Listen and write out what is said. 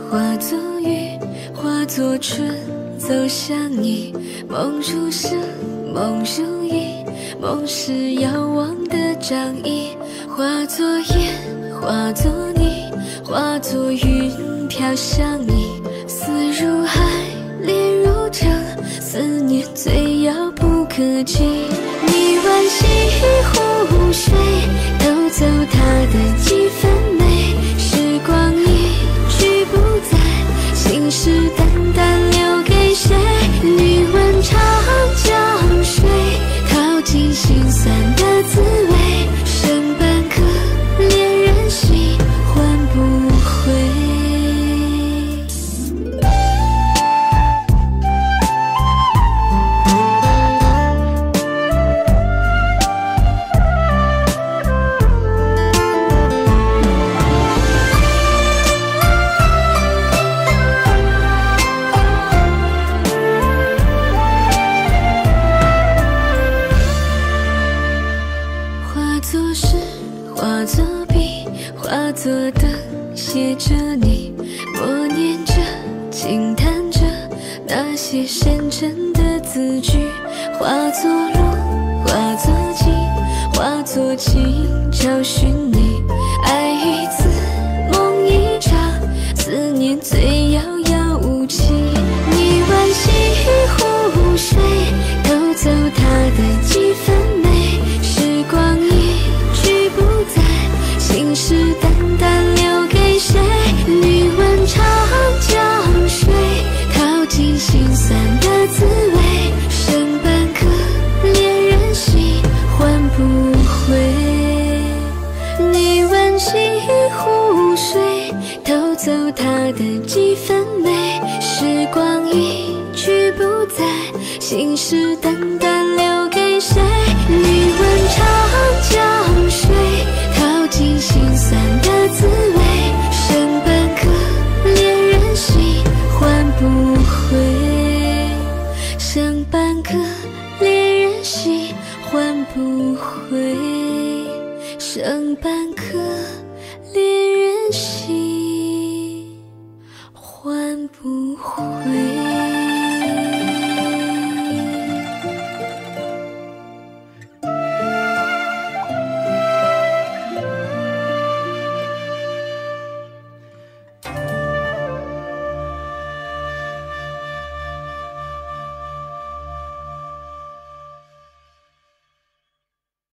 化作雨，化作春，走向你。梦如诗，梦如影，梦是遥望的掌印。化作烟，化作泥，化作云飘向你。思如海，恋如城，思念最遥不可及。你惋惜湖水，偷走它的几分美。时光一去不再，心事淡淡留给谁？你问长江水，淘尽心酸的滋味。剩半颗恋人心，换不回。化作笔，化作灯，写着你，默念着，轻弹着那些深沉的字句。化作路，化作景，化作情，找寻你。爱一次，梦一场，思念最遥遥无期。你惋惜湖水，偷走它的几分美。时光一去不再，心事淡淡留给谁？你问长江水，淘尽心酸的滋味。剩半颗恋人心，换不回。你惋惜湖水，偷走它的几分美。时光一去不再，心事淡淡留给谁？你问长江水，淘尽心酸的滋味。剩半颗恋人心，换不回。剩半颗恋人心，换不回。剩半颗恋人心，换不回。